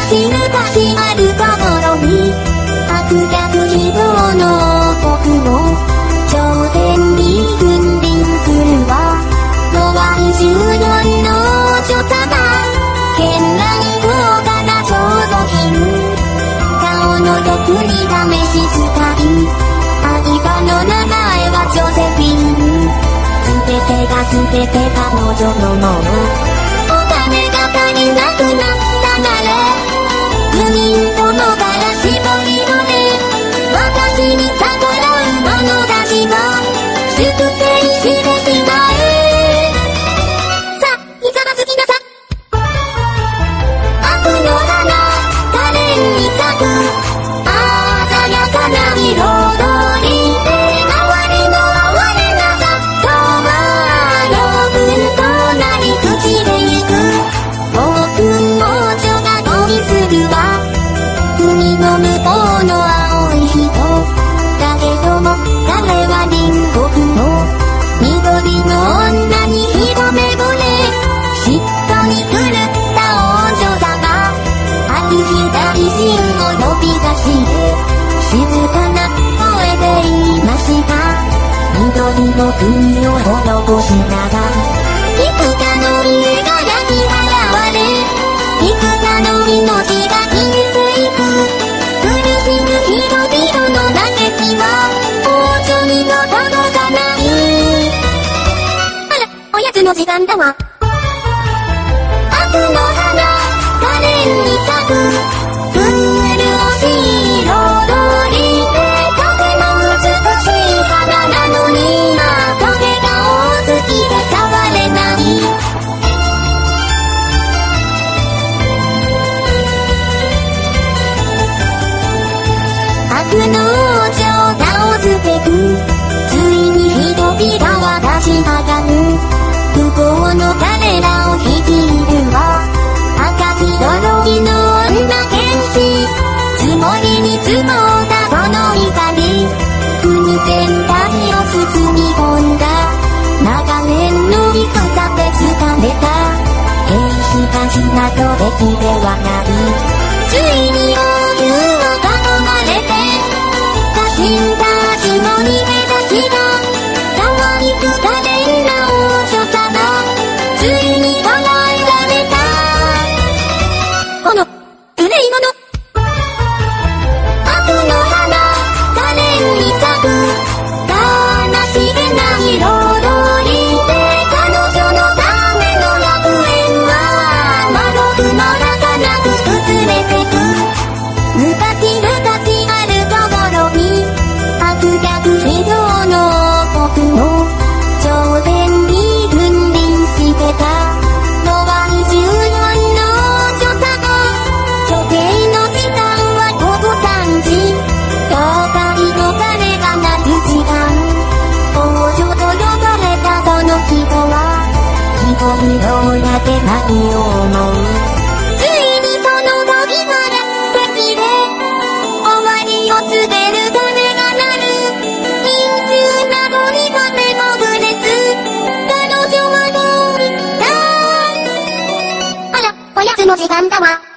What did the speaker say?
しぬかしあるところに悪逆非道の僕も頂点に君臨するわ。のは24の女様絢爛豪華な調度品顔の毒に試し使い相場の名前はジョセフィーヌ全てが全て彼女のものお金が足りなくなったなら9人ともから絞りのね私に逆らう者たちを粛清してしまえ。さあひざまずきなさ悪の花可憐に咲く鮮やかな彩りで哀れの哀れなさとは余分となり口でゆく僕も女が恋するわ海の向こうの青い人だけども彼は隣国の緑の女に一目惚れ嫉妬に狂った王女様ある日大臣を呼び出して静かな声で言いました緑の国を滅ぼしなさい幾多の家が焼き払われ幾多の命が消えていく苦しむ人々の嘆きは王女にも届かないあらおやつの時間だわ悪の花可憐に咲く麗しい彩りでとても美しい花なのに今トゲが多すぎて触れない悪の王女を倒すべくついに人々は立ち上がる不幸の彼らを率いるわ赤き呪いの女剣士積もりに積もったその怒り国全体を包み込んだ長年の戦で掴めた兵士たちなど敵ではないついに王宮を囲まれて家臣たちも逃げ出した可愛く可憐な王女様ついに捕らえられたこの無礼者悪の花可憐に咲く悲しげな彩りで彼女のための楽園は魔力の中なく崩れてく昔あるところに悪逆非道の僕も頂点に君臨してたのは24の女様処刑の時間は午後3時教会の鐘が鳴る時間王女と呼ばれたその人は一人どうやって何を思うついにその時から敵で終わりを告げる鐘が鳴る陰臭などにとても無劣彼女はどうだあらおやつの時間だわ